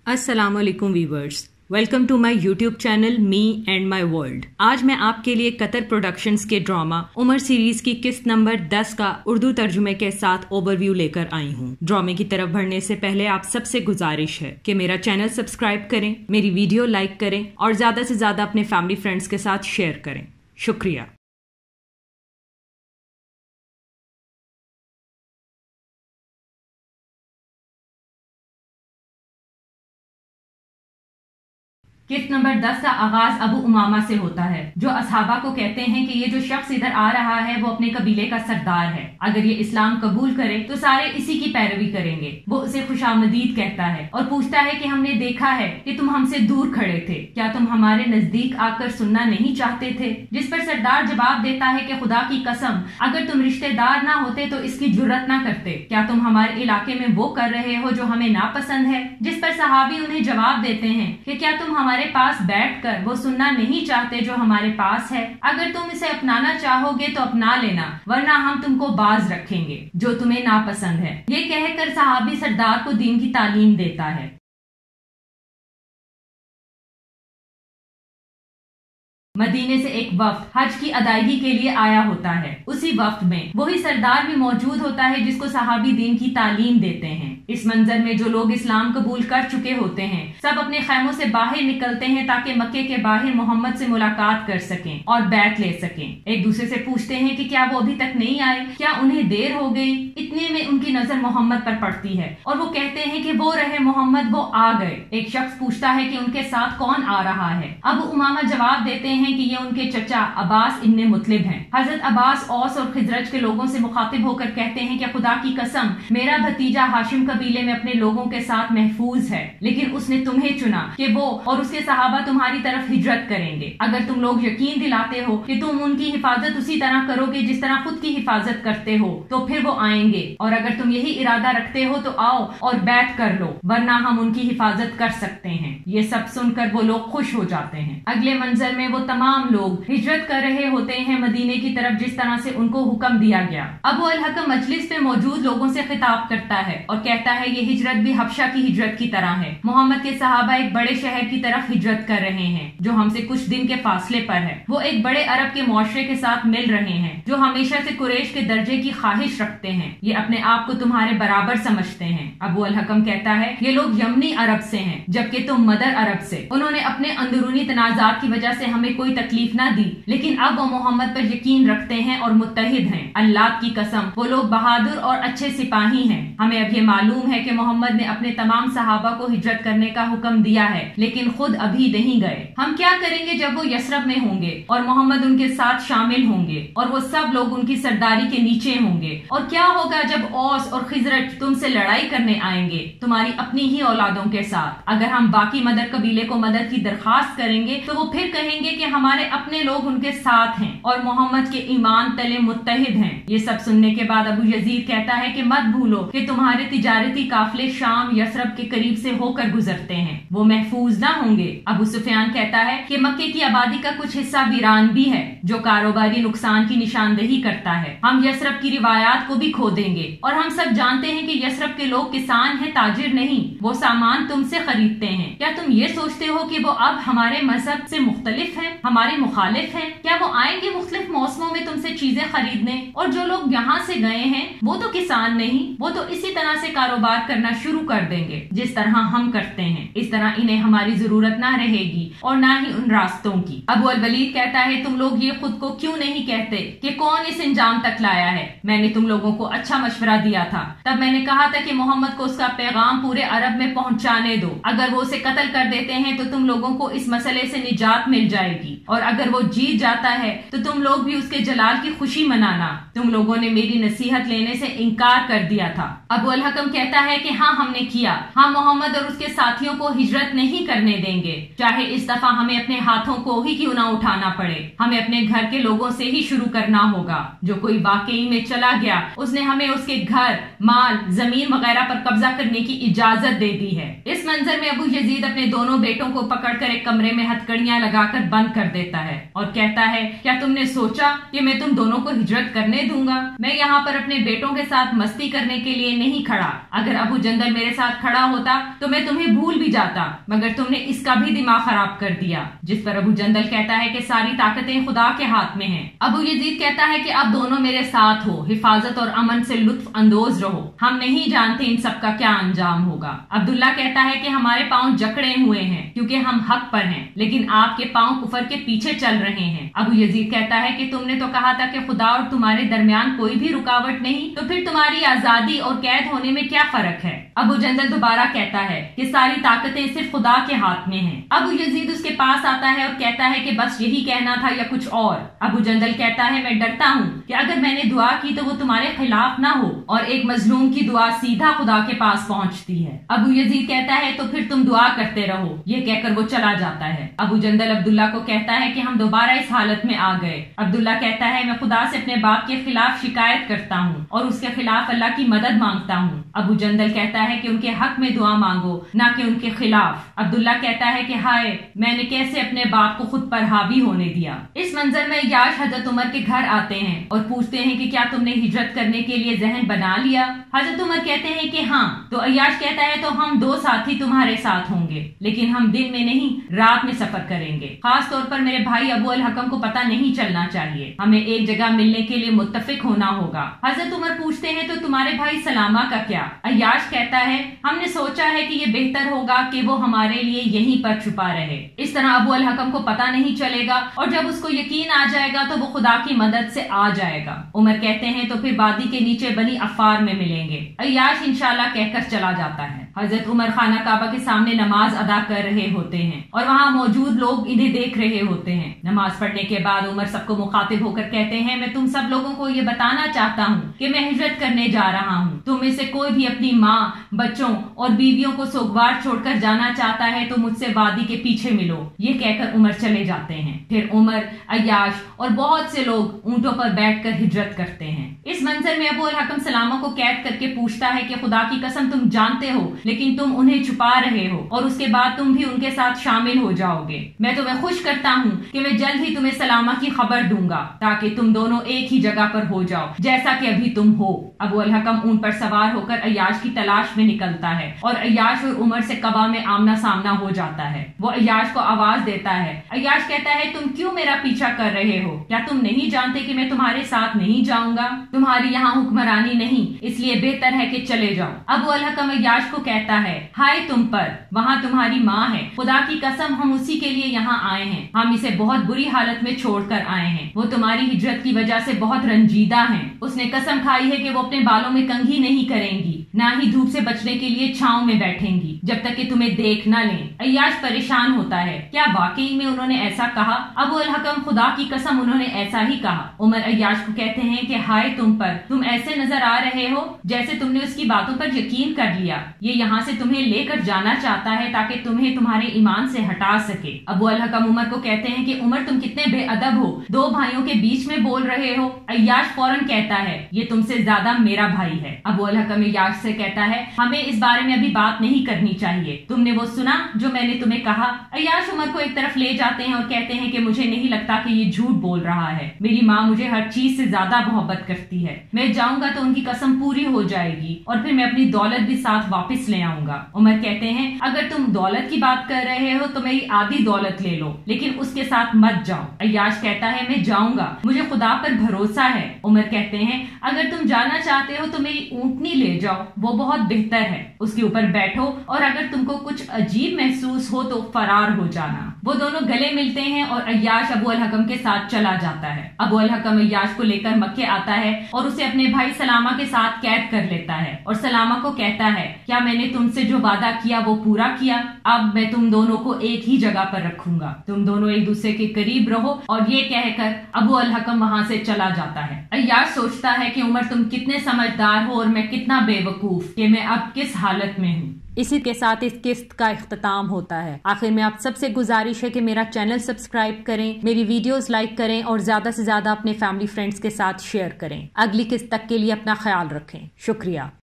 अस्सलाम वालेकुम viewers, welcome to my YouTube channel me and my world. आज मैं आपके लिए कतर प्रोडक्शंस के ड्रामा उमर सीरीज की किस्त नंबर 10 का उर्दू तर्जुमे के साथ ओवरव्यू लेकर आई हूँ। ड्रामे की तरफ बढ़ने से पहले आप सबसे गुजारिश है कि मेरा चैनल सब्सक्राइब करें, मेरी वीडियो लाइक करें और ज्यादा से ज्यादा अपने फैमिली फ्रेंड्स के साथ शेयर करें। शुक्रिया। किस्त नंबर 10 का आगाज अबू उमामा से होता है, जो असहाबा को कहते हैं कि ये जो शख्स इधर आ रहा है वो अपने कबीले का सरदार है। अगर ये इस्लाम कबूल करे तो सारे इसी की पैरवी करेंगे। वो उसे खुशामदीद कहता है और पूछता है कि हमने देखा है कि तुम हमसे दूर खड़े थे, क्या तुम हमारे नजदीक आकर सुनना नहीं चाहते थे? जिस पर सरदार जवाब देता है कि खुदा की कसम, अगर तुम रिश्तेदार ना होते तो इसकी जुर्रत ना करते। क्या तुम हमारे इलाके में वो कर रहे हो जो हमें नापसंद है? जिस पर सहाबी उन्हें जवाब देते हैं कि क्या तुम हमारे पास बैठकर वो सुनना नहीं चाहते जो हमारे पास है? अगर तुम इसे अपनाना चाहोगे तो अपना लेना, वरना हम तुमको बाज रखेंगे जो तुम्हें नापसंद है। ये कहकर सहाबी सरदार को दीन की तालीम देता है। मदीने से एक वफ्द हज की अदायगी के लिए आया होता है। उसी वफ्द में वही सरदार भी मौजूद होता है जिसको सहाबी दीन की तालीम देते हैं। इस मंजर में जो लोग इस्लाम कबूल कर चुके होते हैं सब अपने खैमों से बाहर निकलते हैं ताकि मक्के के बाहर मोहम्मद से मुलाकात कर सकें और बैत ले सकें। एक दूसरे से पूछते हैं कि क्या वो अभी तक नहीं आए, क्या उन्हें देर हो गई? इतने में उनकी नजर मोहम्मद पर पड़ती है और वो कहते हैं कि वो रहे मोहम्मद, वो आ गए। एक शख्स पूछता है कि उनके साथ कौन आ रहा है? अबू उमामा जवाब देते हैं कि ये उनके चचा अब्बास इब्ने मुतलिब हैं। हजरत अब्बास औस और खिजरज के लोगों से मुखातिब होकर कहते हैं कि खुदा की कसम, मेरा भतीजा हाशिम कबीले में अपने लोगों के साथ महफूज है, लेकिन उसने तुम्हें चुना कि वो और उसके सहाबा तुम्हारी तरफ हिजरत करेंगे। अगर तुम लोग यकीन दिलाते हो कि तुम उनकी हिफाजत उसी तरह करोगे जिस तरह खुद की हिफाजत करते हो तो फिर वो आएंगे, और अगर तुम यही इरादा रखते हो तो आओ और बैत कर लो, वरना हम उनकी हिफाजत कर सकते हैं। ये सब सुनकर वो लोग खुश हो जाते हैं। अगले मंजर में वो तमाम लोग हिजरत कर रहे होते हैं मदीने की तरफ जिस तरह से उनको हुक्म दिया गया। अबू अल हकम मजलिस पे मौजूद लोगों से खिताब करता है और कहता है ये हिजरत भी हबशा की हिजरत की तरह है। मोहम्मद के सहाबा एक बड़े शहर की तरफ हिजरत कर रहे हैं जो हमसे कुछ दिन के फासले पर है। वो एक बड़े अरब के मुआशरे के साथ मिल रहे हैं जो हमेशा से कुरैश के दर्जे की ख्वाहिश रखते हैं। ये अपने आप को तुम्हारे बराबर समझते हैं। अबू अल हकम कहता है ये लोग यमनी अरब से हैं जबकि तुम मदर अरब से। उन्होंने अपने अंदरूनी तनाजात की वजह से हमें कोई तकलीफ ना दी, लेकिन अब वो मोहम्मद पर यकीन रखते हैं और मुत्तहिद हैं। अल्लाह की कसम, वो लोग बहादुर और अच्छे सिपाही हैं। हमें अब ये मालूम है कि मोहम्मद ने अपने तमाम सहाबा को हिजरत करने का हुक्म दिया है, लेकिन खुद अभी नहीं गए। हम क्या करेंगे जब वो यसरब में होंगे और मोहम्मद उनके साथ शामिल होंगे और वो सब लोग उनकी सरदारी के नीचे होंगे? और क्या होगा जब औस और खिजरज तुमसे लड़ाई करने आएंगे तुम्हारी अपनी ही औलादों के साथ? अगर हम बाकी मदर कबीले को मदद की दरखास्त करेंगे तो वो फिर कहेंगे कि हमारे अपने लोग उनके साथ हैं और मोहम्मद के ईमान तले मुत्तहिद हैं। ये सब सुनने के बाद अबू यजीद कहता है कि मत भूलो कि तुम्हारे तिजारती काफिले शाम यसरब के करीब से होकर गुजरते हैं, वो महफूज ना होंगे। अबू सुफियान कहता है कि मक्के की आबादी का कुछ हिस्सा वीरान भी है जो कारोबारी नुकसान की निशानदेही करता है। हम यसरब की रिवायात को भी खो देंगे और हम सब जानते हैं कि यसरब के लोग किसान हैं, ताजिर नहीं। वो सामान तुमसे खरीदते हैं। क्या तुम ये सोचते हो कि वो अब हमारे मजहब से मुख्तलिफ है, हमारे मुखालिफ है? क्या वो आएंगे मुख्तलिफ मौसमों में तुमसे चीजें खरीदने? और जो लोग यहाँ से गए हैं वो तो किसान नहीं, वो तो इसी तरह से कारोबार करना शुरू कर देंगे जिस तरह हम करते हैं। इस तरह इन्हें हमारी जरूरत ना रहेगी और ना ही उन रास्तों की। अबू अल वलीद कहता है तुम लोग ये खुद को क्यों नहीं कहते कि कौन इस इंजाम तक लाया है? मैंने तुम लोगों को अच्छा मशवरा दिया था। तब मैंने कहा था कि मोहम्मद को उसका पैगाम पूरे अरब में पहुंचाने दो। अगर वो उसे कत्ल कर देते हैं तो तुम लोगों को इस मसले से निजात मिल जाएगी, और अगर वो जीत जाता है तो तुम लोग भी उसके जलाल की खुशी मनाना। तुम लोगों ने मेरी नसीहत लेने से इनकार कर दिया था। अबू अल हकम कहता है कि हाँ हमने किया। हम मोहम्मद और उसके साथियों को हिजरत नहीं करने देंगे, चाहे इस दफा हमें अपने हाथों को ही क्यों ना उठाना पड़े। हमें अपने घर के लोगों से ही शुरू करना होगा। जो कोई वाकई में चला गया उसने हमें उसके घर, माल, जमीन वगैरह पर कब्जा करने की इजाजत दे दी है। इस मंजर में अबू यजीद अपने दोनों बेटों को पकड़कर एक कमरे में हथकड़ियां लगाकर बंद کر دیتا ہے اور کہتا ہے کیا تم نے سوچا کہ میں تم دونوں کو ہجرت کرنے دوں گا؟ میں یہاں پر اپنے بیٹوں کے ساتھ مستی کرنے کے لیے نہیں کھڑا، اگر ابو جندل میرے ساتھ کھڑا ہوتا تو میں تمہیں بھول بھی جاتا، مگر تم نے اس کا بھی دماغ خراب کر دیا۔ جس پر ابو جندل کہتا ہے کہ ساری طاقتیں خدا کے ہاتھ میں ہیں۔ ابو یزید کہتا ہے کہ اب دونوں میرے ساتھ ہو، حفاظت اور امن سے لطف اندوز رہو، ہم نہیں جانتے ان سب کا کیا انجام ہوگا۔ عبداللہ کہتا ہے کہ ہمارے پاؤں جکڑے ہوئے ہیں کیونکہ ہم حق پر ہیں، لیکن آپ کے پاؤں کفر کے پیچھے چل رہے ہیں۔ ابو یزید کہتا ہے کہ تم نے تو کہا تھا کہ خدا اور تمہارے درمیان کوئی بھی رکاوٹ نہیں، تو پھر تمہاری آزادی اور قید ہونے میں کیا فرق ہے؟ ابو جندل دوبارہ کہتا ہے کہ ساری طاقتیں صرف خدا کے ہاتھ میں ہیں۔ ابو یزید اس کے پاس آتا ہے اور کہتا ہے کہ بس یہی کہنا تھا یا کچھ اور؟ ابو جندل کہتا ہے میں ڈرتا ہوں کہ اگر میں نے دعا کی تو وہ تمہارے خلاف نہ ہو اور ایک مظلوم کی دعا سیدھا خدا کے پاس پہنچتی ہے۔ ابو یزید کہتا ہے تو پھر تم دعا کرتے رہو، یہ کہہ کر وہ چلا جاتا ہے۔ ابو جندل عبداللہ کو کہتا ہے کہ ہم دوبارہ اس حالت میں آ گئے۔ عبداللہ کہتا ہے میں خدا سے اپنے باپ کے خلاف شکایت کرتا ہوں اور اس کے خلاف اللہ کی مدد مانگتا ہوں۔ ابو جندل کہتا ہے کہ ان کے حق میں دعا مانگو نہ کہ ان کے خلاف۔ عبداللہ کہتا ہے کہ ہائے میں نے کیسے اپنے باپ کو خود پر حاوی ہونے دیا۔ اس منظر میں عیاش حضرت عمر کے گھر آتے ہیں اور پوچھتے ہیں کہ کیا تم نے ہجرت کرنے کے لیے ذہن بنا لیا؟ حضرت عمر کہتے ہیں کہ ہاں۔ تو عیاش کہتا ہے تو ہم 2 ساتھی تمہارے ساتھ ہوں گے، لیکن ہم دن میں نہیں رات میں سفر کریں گے، خاص طور پر میرے بھائی ابو الحکم کو پتہ نہیں چلنا چاہیے، ہمیں ایک جگہ ملنے کے لیے متفق ہونا ہوگا۔ حضرت عمر پوچھتے ہیں تو تمہارے بھائی سلامہ کا کیا؟ عیاش کہتا ہے ہم نے سوچا ہے کہ یہ بہتر ہوگا کہ وہ ہمارے لیے یہیں پر چھپا رہے، اس طرح ابو الحکم کو پتہ نہیں چلے گا اور جب اس کو یقین آ جائے گا تو وہ خدا کی مدد سے آ جائے گا۔ عمر کہتے ہیں تو پھر وادی کے نیچے بنی عفار میں ملیں گے۔ عیاش انشاءاللہ کہہ کر چلا جاتا ہے۔ حضرت عمر خانہ کعبہ کے سامنے نماز ادا کر رہے ہوتے ہیں اور وہاں موجود لوگ انہیں دیکھ رہے ہوتے ہیں۔ نماز پڑھنے کے بعد عمر سب کو مخاطب ہو کر کہتے ہیں میں تم سب لوگوں کو یہ بتانا چاہتا ہوں کہ میں ہجرت کرنے جا رہا ہوں، تم میں سے کوئی بھی اپنی ماں، بچوں اور بیویوں کو سوگوار چھوڑ کر جانا چاہتا ہے تو مجھ سے وادی کے پیچھے ملو۔ یہ کہہ کر عمر چلے جاتے ہیں۔ پھر عمر، عیاش اور بہت سے لوگ اونٹوں پر بیٹھ کر ہجرت کرتے ہیں۔ اس منظر میں ابو الحکم سلامہ کو قید کر کے پوچھتا ہے کہ خدا کی قسم تم جانتے ہو لیکن تم انہیں چھپا رہے ہو اور اس کے بعد تم بھی ان کے ساتھ شامل ہو جاؤ گے۔ میں تمہیں خوش کرتا ہوں کہ میں جلد ہی تمہیں سلامہ کی خبر دوں گا تاکہ تم دونوں ایک ہی جگہ پر ہو جاؤ جیسا کہ ابھی تم ہو۔ ابو الحکم اونٹ پر سوار ہو کر عیاش کی تلاش میں نکلتا ہے اور عیاش اور عمر سے قبا میں آمنا سامنا ہو جاتا ہے۔ وہ عیاش کو آواز دیتا ہے۔ عیاش کہتا ہے تم کیوں میرا پیچھا کر رہے ہو؟ کیا تم نہیں جانتے کہ میں تمہارے ساتھ نہیں جاؤں گا؟ تمہاری یہاں حکمرانی نہیں، اس لیے بہتر ہے کہ چلے جاؤ۔ ابو الحکم عیاش کو کہتا ہے ہائے تم پر، وہاں تمہاری ماں ہے، خدا کی قسم ہم اسی کے لیے یہاں آئے ہیں، ہم اسے بہت بری حالت میں چھوڑ کر آئے ہیں، وہ تمہاری ہجرت کی وجہ سے بہت رنجیدہ ہیں۔ اس نے قسم کھائی ہے کہ وہ اپنے بالوں میں کنگھی نہیں کریں گی، نہ ہی دھوپ سے بچنے کے لیے چھاؤں میں بیٹھیں گی جب تک کہ تمہیں دیکھ نہ لیں۔ عیاش پریشان ہوتا ہے، کیا واقعی میں انہوں نے ایسا کہا؟ ابو الحکم خدا کی قسم انہوں نے ایسا ہی کہا۔ عمر عیاش کو کہتے ہیں کہ ہائے تم پر، تم ایسے نظر آ رہے ہو جیسے تم نے اس کی باتوں پر یقین کر لیا، یہ یہاں سے تمہیں لے کر جانا چاہتا ہے تاکہ تمہیں تمہارے ایمان سے ہٹا سکے۔ ابو الحکم عمر کو کہتے ہیں کہ عمر تم کتنے بے ادب ہو، 2 بھائیوں کے بیچ میں بول رہے ہو۔ عیاش فوراً کہتا ہے یہ تم سے زیادہ میرا بھائی ہے۔ ابو الحکم عیاش سے کہتا ہے ہمیں اس بارے میں ابھی بات نہیں کرنی چاہیے، تم نے وہ سنا جو میں نے تمہیں کہا؟ عیاش عمر کو ایک طرف لے جاتے ہیں اور کہتے ہیں کہ مجھے نہیں لگتا کہ یہ جھوٹ بول رہا ہے، میری ماں مجھے ہر چیز سے زیادہ محبت کرتی ہے، میں جاؤں گا تو ان کی قسم پوری ہو جائے گی اور پھر میں اپنی دولت بھی ساتھ واپس لے آؤں گا۔ عمر کہتے ہیں اگر تم دولت کی بات کر رہے ہو تو میری آدھی دولت لے لو لیکن اس کے ساتھ مت جاؤ۔ عیاش کہتا ہے میں جاؤں گا، مجھے خدا پر بھروسہ ہے۔ عمر کہتے ہیں اگر تم جانا چاہتے ہو تو میری اونٹنی لے جاؤ، وہ بہت بہتر ہے، اس کے اوپر بیٹھو اور اگر تم کو کچھ عجیب محسوس ہو تو فرار ہو جانا۔ وہ دونوں گلے ملتے ہیں اور عیاش ابو الحکم کے ساتھ چلا جاتا ہے۔ ابو الحکم عیاش کو لے کر مکے آتا ہے اور اسے اپنے بھائی سلامہ کے ساتھ قید کر لیتا ہے اور سلامہ کو کہتا ہے کیا میں نے تم سے جو وعدہ کیا وہ پورا کیا؟ اب میں تم دونوں کو ایک ہی جگہ پر رکھوں گا، تم دونوں ایک دوسرے کے قریب رہو، اور یہ کہہ کر ابو الحکم وہاں سے چلا جاتا ہے۔ عیاش سوچتا ہے کہ عمر تم کتنے سمجھدار ہو اور میں کتنا بے وقوف کہ میں اب کس حالت میں ہوں۔ اسی کے ساتھ اس قسط کا اختتام ہوتا ہے۔ آخر میں آپ سب سے گزارش ہے کہ میرا چینل سبسکرائب کریں، میری ویڈیوز لائک کریں اور زیادہ سے زیادہ اپنے فیملی فرینڈز کے ساتھ شیئر کریں۔ اگلی قسط تک کے لیے اپنا خیال رکھیں۔ شکریہ۔